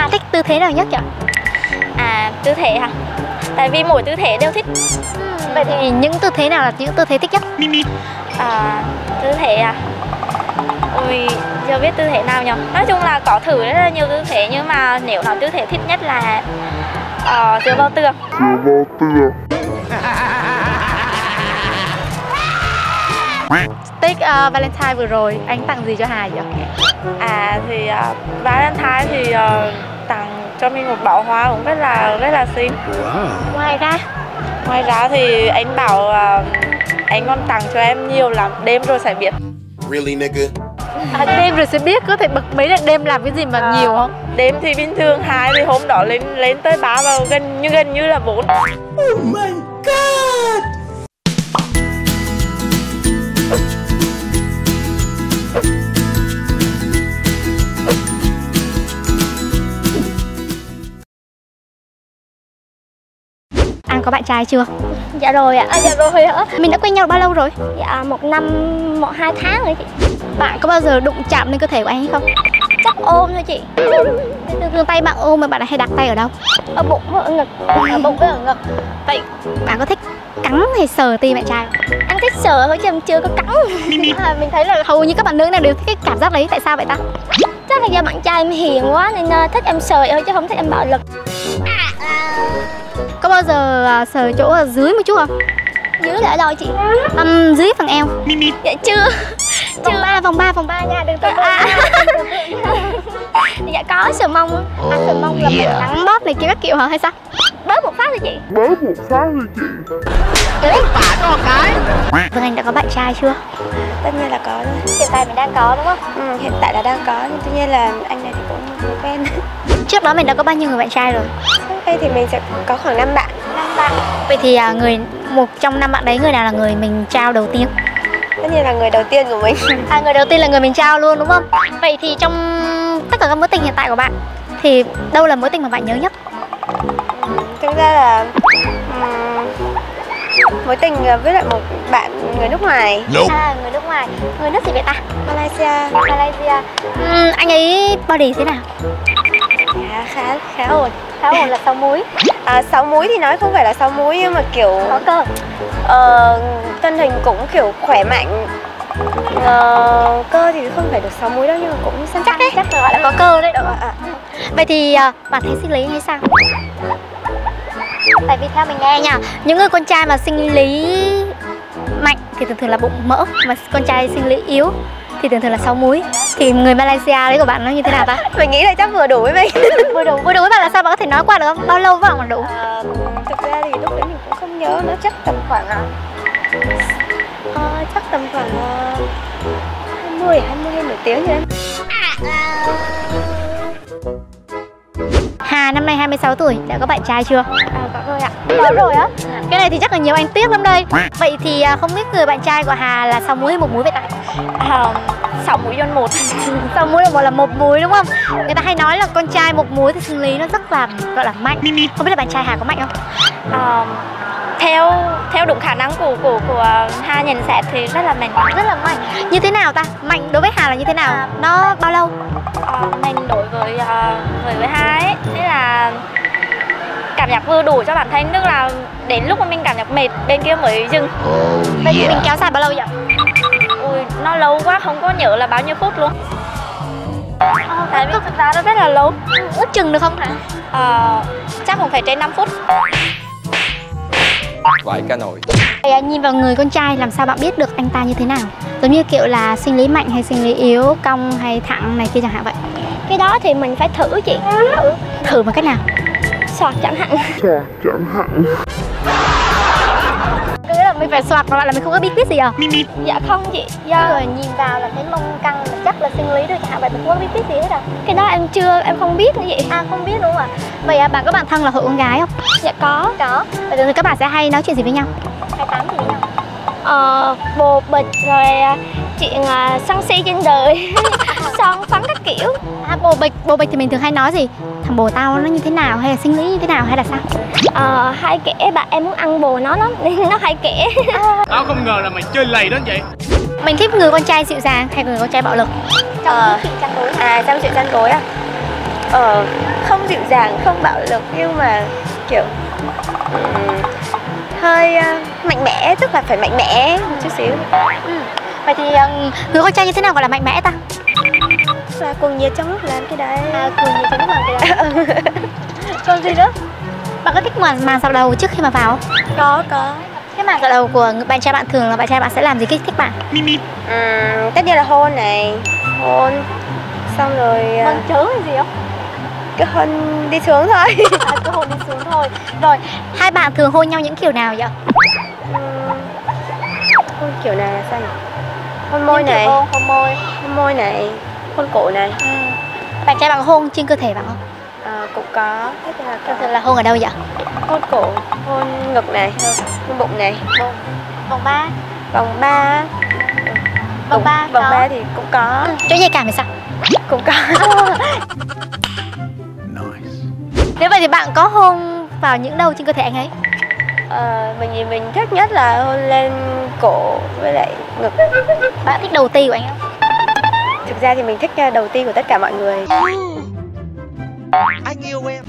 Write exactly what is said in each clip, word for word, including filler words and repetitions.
bạn thích tư thế nào nhất nhỉ? À, tư thế hả? Tại vì mỗi tư thế đều thích. Vậy thì những tư thế nào là những tư thế thích nhất? À, tư thế à? Ui, chưa biết tư thế nào nhỉ? Nói chung là có thử rất là nhiều tư thế, nhưng mà nếu nói tư thế thích nhất là uh, dựa vào tường. Dựa vào tường. Tết uh, Valentine vừa rồi anh tặng gì cho Hà vậy? À thì uh, Valentine thì uh, tặng cho mình một bó hoa cũng rất là rất là xinh. Wow. Ngoài ra, ngoài ra thì anh bảo uh, anh còn tặng cho em nhiều lắm, đêm rồi sẽ biết. Really nigga? À, đêm rồi sẽ biết, có thể bật mấy là đêm làm cái gì mà à, nhiều không? Đêm thì bình thường hai, thì hôm đó lên lên tới ba và gần như gần như là bốn. Oh my god! Anh có bạn trai chưa? Dạ rồi ạ. À, dạ rồi hả? Mình đã quen nhau bao lâu rồi? Dạ một năm, một hai tháng rồi chị. Bạn có bao giờ đụng chạm lên cơ thể của anh hay không? Chắc ôm thôi chị. Thường thường tay bạn ôm mà bạn hay đặt tay ở đâu? Ở bụng với ở ngực. Ở bụng với ở ngực. Vậy bạn có thích cắn hay sờ tim bạn trai không? Anh thích sờ thôi chứ em chưa có cắn. À, mình thấy là hầu như các bạn nữ nào đều thích cái cảm giác đấy, tại sao vậy ta? Chắc là do bạn trai em hiền quá nên thích em sờ thôi chứ không thích em bạo lực. Có bao giờ uh, sờ chỗ ở dưới một chút không? Dưới là ở đâu chị? Um, dưới phần eo. Dạ chưa. Vòng ba, vòng ba, vòng ba nha, đừng có à. Dạ có sờ mông. À, sờ mông là mình nắng bóp này kia các kiểu hả hay sao? Bớt một phát thôi chị. Bớt một phát thôi chị. Ủa, bả có một cái. Vâng, anh đã có bạn trai chưa? Tất nhiên là có rồi. Hiện tại mình đang có đúng không? Ừ, hiện tại là đang có, nhưng tuy nhiên là anh này thì cũng không quen. Trước đó mình đã có bao nhiêu người bạn trai rồi? Trước đây thì mình sẽ có khoảng năm bạn. năm bạn. Vậy thì à, người một trong năm bạn đấy, người nào là người mình trao đầu tiên? Tất nhiên là người đầu tiên của mình. À, người đầu tiên là người mình trao luôn đúng không? Vậy thì trong tất cả các mối tình hiện tại của bạn thì đâu là mối tình mà bạn nhớ nhất? Thực ra là um, mối tình với lại một bạn người nước ngoài. Nope. À, người nước ngoài. Người nước gì vậy ta? Malaysia. Malaysia. Uhm, anh ấy body thế nào? Dạ, khá khá ổn. Khá ổn là sáu múi. À, sáu múi thì nói không phải là sáu múi, nhưng mà kiểu có cơ. Ờ, thân hình cũng kiểu khỏe mạnh. Ờ, cơ thì không phải được sáu múi đâu, nhưng mà cũng săn chắc đấy. Chắc là gọi là có cơ đấy. À, à. Vậy thì à, bạn thấy sinh lý hay sao? Tại vì theo mình nghe nha, những người con trai mà sinh lý mạnh thì thường thường là bụng mỡ, mà con trai sinh lý yếu thì thường thường là sáu múi. Thì người Malaysia đấy của bạn nó như thế nào ta? Mình nghĩ là chắc vừa đủ với mình. Vừa đủ, vừa đủ với bạn là sao? Bạn có thể nói qua được không? Bao lâu bạn còn đủ? À, thực ra thì lúc đấy mình cũng không nhớ, nó chắc tầm khoảng à, à, chắc tầm khoảng à, hai mươi, hai mươi hay nửa tiếng gì đấy. Hà năm nay hai mươi sáu tuổi, đã có bạn trai chưa? À, có rồi ạ. Có rồi á. Cái này thì chắc là nhiều anh tiếc lắm đây. Vậy thì à, không biết người bạn trai của Hà là sáu múi hay một múi vậy ta? À, sáu múi nhân một. Sáu múi là một là một múi đúng không? Người ta hay nói là con trai một múi thì sinh lý nó rất là gọi là mạnh. Không biết là bạn trai Hà có mạnh không? À, theo theo đúng khả năng của của của Hà nhận xét thì rất là mạnh. Rất là mạnh. Như thế nào ta? Mạnh đối với Hà là như thế nào? À, nó bao lâu? À, mình đối với uh, với với Hà ấy, thế là cảm giác vừa đủ cho bản thân, tức là đến lúc mà mình cảm giác mệt bên kia mới dừng. Vậy thì mình kéo dài bao lâu vậy? Ui, nó lâu quá không có nhớ là bao nhiêu phút luôn. À, tại vì thực ra nó rất là lâu. Ước chừng được không hả? À, chắc cũng phải trên năm phút. Vài ca nồi. Vậy nhìn vào người con trai làm sao bạn biết được anh ta như thế nào? Giống như kiểu là sinh lý mạnh hay sinh lý yếu, cong hay thẳng này kia chẳng hạn vậy. Cái đó thì mình phải thử chị. Thử, thử bằng cách nào? Soạt chẳng hạn. Soạt chẳng hạn. Cái là mình phải soạt mà là mình không có bí quyết gì à? Dạ không chị. Do rồi nhìn vào là thấy mông căng là chắc là sinh lý rồi chẳng hạn, vậy mình không có bí quyết gì hết à? Cái đó em chưa, em không biết nữa chị. À, không biết đúng không ạ? Vậy à, bạn có bạn thân là hội con gái không? Dạ có. Có. Vậy thì các bạn sẽ hay nói chuyện gì với nhau? Hay tám gì với nhau? Ờ, bồ bịch rồi chuyện uh, sân si trên đời. Son phấn các kiểu. À, bồ bịch, bồ bịch thì mình thường hay nói gì? Thằng bồ tao nó như thế nào, hay là sinh lý như thế nào, hay là sao? Ờ, hay kể bạn em muốn ăn bồ nó lắm nên nó hay kể. Tao không ngờ là mày chơi lầy đến vậy. Mình thích người con trai dịu dàng hay người con trai bạo lực? Ờ, à, trong chuyện chăn gối à? Ờ, không dịu dàng, không bạo lực nhưng mà kiểu um, hơi uh, mạnh mẽ, tức là phải mạnh mẽ một chút xíu. Ừ. Vậy thì um, người con trai như thế nào gọi là mạnh mẽ ta? Là cuồng nhiệt trong lúc làm cái đấy. À, cuồng nhiệt trong lúc làm cái đấy. Còn gì nữa? Bạn có thích màn màn dạo đầu trước khi mà vào không? Có, có. Cái màn dạo đầu của bạn trai bạn thường là bạn trai bạn sẽ làm gì kích thích bạn? Uhm, tất nhiên là hôn này, hôn, xong rồi Vâng, chớ hay gì không? cái hôn đi xuống thôi. À, cứ hôn đi xuống thôi. Rồi, hai bạn thường hôn nhau những kiểu nào vậy? Uhm, hôn kiểu này là sao nhỉ? Hôn môi Những kiểu này, hôn, hôn môi. hôn môi này, hôn cổ này. Ừ. Bạn trai bạn hôn trên cơ thể bạn không? À, cũng có, tất nhiên là có. Thường là hôn ở đâu vậy? Hôn cổ, hôn ngực này, hôn bụng này. Vòng, vòng ba. Vòng ba. Vòng ba Vòng có. ba thì cũng có. Ừ. Chỗ nhạy cảm thì sao? Cũng có. Nếu vậy thì bạn có hôn vào những đâu trên cơ thể anh ấy? Ờ, mình thì mình thích nhất là hôn lên cổ với lại ngực. Bạn thích đầu ti của anh không? Thực ra thì mình thích đầu tiên của tất cả mọi người. Anh yêu em.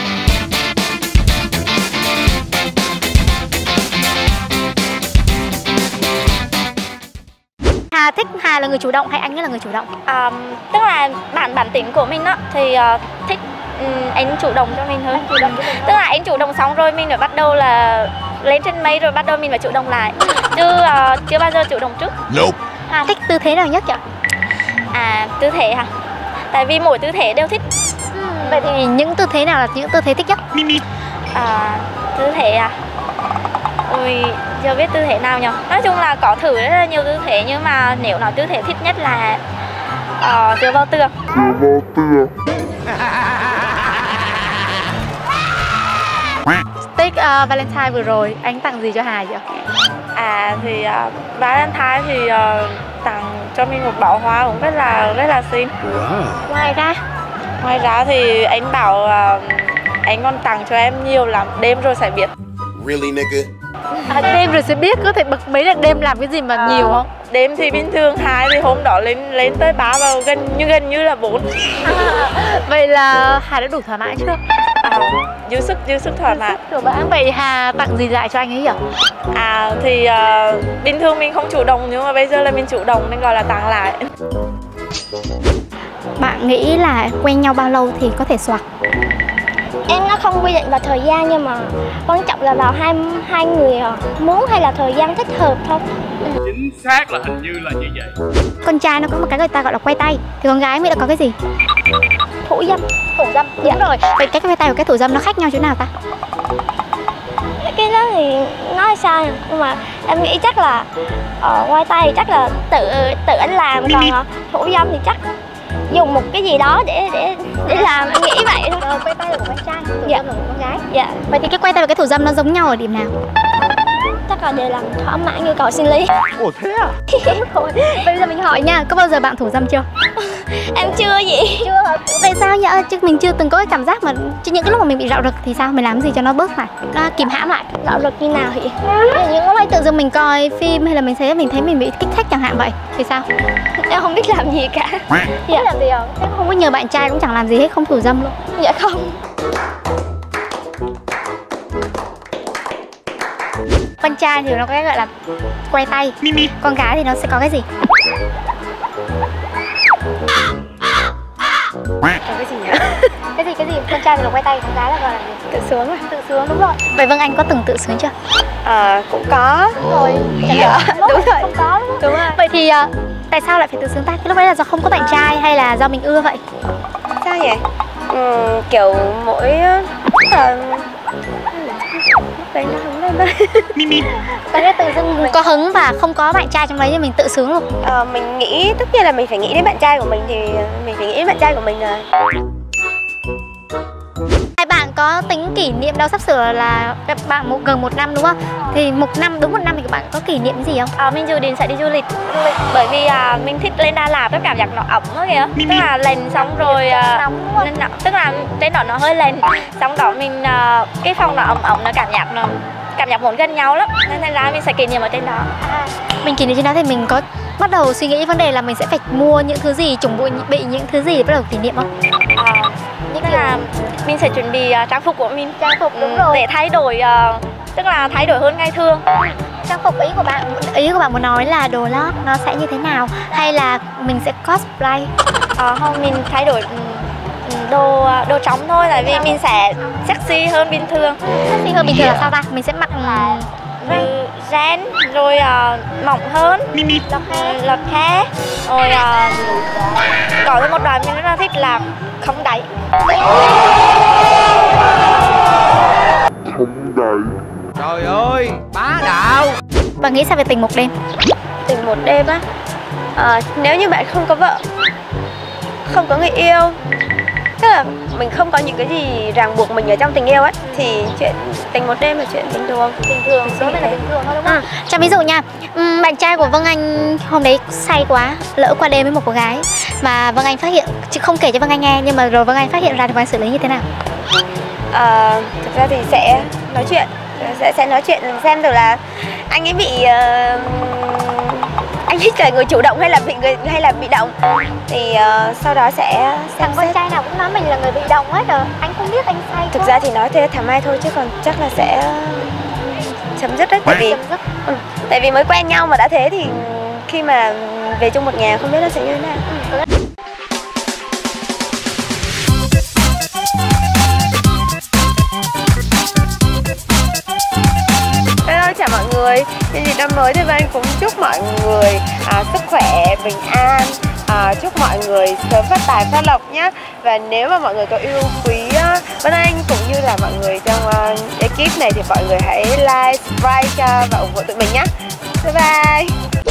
Hà thích Hà là người chủ động hay anh ấy là người chủ động? À, tức là bản bản tính của mình đó thì uh, thích um, anh chủ động cho mình hơn. Tức là anh chủ động xong rồi mình phải bắt đầu là lên trên mây rồi bắt đầu mình phải chủ động lại. Chứ uh, chưa bao giờ chủ động trước. Nope. Hà thích tư thế nào nhất vậy? À, tư thế hả? Tại vì mỗi tư thế đều thích. Ừ. Vậy thì những tư thế nào là những tư thế thích nhất? À, tư thế à? Ôi, chưa biết tư thế nào nhỉ? Nói chung là có thử rất là nhiều tư thế nhưng mà nếu nói tư thế thích nhất là uh, dựa vào tường. Vô tường. Tết uh, Valentine vừa rồi anh tặng gì cho Hà vậy? À thì uh, Valentine thì uh, tặng cho mình một bó hoa cũng rất là rất là xinh. Wow. Ngoài ra Ngoài ra thì anh bảo uh, anh còn tặng cho em nhiều lắm, đêm rồi sẽ biết. Really nigga? à, đêm rồi sẽ biết, có thể bật mấy là đêm làm cái gì mà À, nhiều không? Đêm thì bình thường hai thì hôm đó lên lên tới ba và gần như gần như là bốn. À, vậy là Hà đã đủ thỏa mãn chưa? À, dư sức dư sức thỏa mãn. Đủ bạn. Vậy Hà tặng gì lại cho anh ấy vậy? À thì uh, bình thường mình không chủ động nhưng mà bây giờ là mình chủ động nên gọi là tặng lại. Bạn nghĩ là quen nhau bao lâu thì có thể soạt? Em nó không quy định vào thời gian nhưng mà quan trọng là vào hai hai người muốn hay là thời gian thích hợp thôi. Chính xác là hình như là như vậy. Con trai nó có một cái người ta gọi là quay tay, thì con gái biết là có cái gì? Thủ dâm. Thủ dâm. Đúng rồi. Vậy cái quay tay và cái thủ dâm nó khác nhau chỗ nào ta? Cái đó thì nói sao nhỉ? Nhưng mà em nghĩ chắc là ở quay tay thì chắc là tự tự anh làm, còn uh, thủ dâm thì chắc dùng một cái gì đó để để để làm, em nghĩ vậy thôi. Ờ, quay tay là của con trai, thủ Dạ. dâm là của con gái. Dạ, Vậy thì cái quay tay và cái thủ dâm nó giống nhau ở điểm nào? chắc là để làm thỏa mãn nhu cầu sinh lý. Ồ thế à? Thôi, bây giờ mình hỏi nha, có bao giờ bạn thủ dâm chưa? Em chưa gì. Chưa hả? Tại sao vậy? Chứ mình chưa từng có cái cảm giác mà chứ những cái lúc mà mình bị rạo rực thì sao? Mình làm gì cho nó bớt lại, nó kìm hãm lại. Đạo luật như nào thì Những lúc ấy tự dưng mình coi phim hay là mình thấy mình thấy mình bị kích thích chẳng hạn vậy thì sao? em không biết làm gì cả. Dạ. Làm gì không? Thế không có nhờ bạn trai cũng chẳng làm gì hết, không thủ dâm luôn. Dạ không. Con trai thì nó có cái gọi là quay tay, con gái thì nó sẽ có cái gì? Có cái gì nhỉ? Cái gì cái gì? Con trai thì là quay tay, con gái là gọi là gì? Tự sướng à? Tự sướng, đúng rồi. Vậy Vân Anh có từng tự sướng chưa? À, cũng có. Rồi. Dạ, đúng rồi. Không có đúng không? Đúng rồi. Vậy thì uh, tại sao lại phải tự sướng ta? Cái lúc đấy là do không có bạn trai hay là do mình ưa vậy? Sao vậy? Ừ, kiểu mỗi là đấy nó không lên đây. Cái đấy tự dưng có hứng và không có bạn trai trong đấy thì mình tự sướng luôn. Ờ, mình nghĩ tất nhiên là mình phải nghĩ đến bạn trai của mình thì mình phải nghĩ đến bạn trai của mình rồi. Hai bạn có tính kỷ niệm đâu, sắp sửa là các bạn một gần một năm đúng không? Thì một năm đúng một năm thì các bạn có kỷ niệm gì không? À, mình dự định sẽ đi du lịch. Du lịch bởi vì à, mình thích lên Đà Lạt, cái cảm giác nó ẩm đó kìa. Tức là lên xong rồi à, lên nó, tức là trên đó nó hơi lên. Xong đó mình à, cái phòng nó ẩm ẩm nó cảm giác nó cảm giác muốn gần nhau lắm. Nên thành ra mình sẽ kỷ niệm ở trên đó. À, mình kỷ niệm trên đó thì mình có bắt đầu suy nghĩ vấn đề là mình sẽ phải mua những thứ gì, chuẩn bị bị những thứ gì để bắt đầu kỷ niệm không? À, tức là mình sẽ chuẩn bị uh, trang phục của mình, Trang phục đúng ừ, rồi. để thay đổi, uh, tức là thay đổi hơn ngày thường. Trang phục ý của bạn, ý của bạn muốn nói là đồ lót nó sẽ như thế nào, hay là mình sẽ cosplay? À, không, mình thay đổi đồ đồ trống thôi, tại vì mình sẽ sexy hơn bình thường. Sexy hơn bình thường là sao ta? Mình sẽ mặc Như ren, rồi uh, mỏng hơn, lọt khe, lọt khe. Rồi uh, có một đoạn mình rất là thích là không đáy. Không đầy. Trời ơi, bá đạo. Bạn nghĩ sao về tình một đêm? Tình một đêm á, à, nếu như bạn không có vợ, không có người yêu, tức là mình không có những cái gì ràng buộc mình ở trong tình yêu ấy, thì chuyện tình một đêm là chuyện bình thường. Bình thường, đối với là bình thường thôi đúng không? À, cho ví dụ nha, um, bạn trai của Vâng Anh hôm đấy say quá, lỡ qua đêm với một cô gái mà Vâng Anh phát hiện, chứ không kể cho Vâng Anh nghe, nhưng mà rồi Vâng Anh phát hiện ra thì Vâng Anh xử lý như thế nào? À, thực ra thì sẽ nói chuyện, sẽ sẽ nói chuyện xem thử là anh ấy bị uh, anh ấy là người chủ động hay là bị người hay là bị động, thì uh, sau đó sẽ Thằng con trai nào cũng nói mình là người bị động hết rồi, anh không biết anh say. Thực ra thì nói thế thảo mai thôi, chứ còn chắc là sẽ chấm dứt đấy, tại vì ừ, tại vì mới quen nhau mà đã thế thì khi mà về chung một nhà không biết nó sẽ như thế nào. Ừ. Hello, chào mọi người. Nhân dịp năm mới thì Vân Anh cũng chúc mọi người à, sức khỏe, bình an, à, chúc mọi người sớm phát tài phát lộc nhé. Và nếu mà mọi người có yêu quý uh, Vân Anh cũng như là mọi người trong uh, ekip này thì mọi người hãy like, subscribe cho và ủng hộ tụi mình nhé. Bye bye.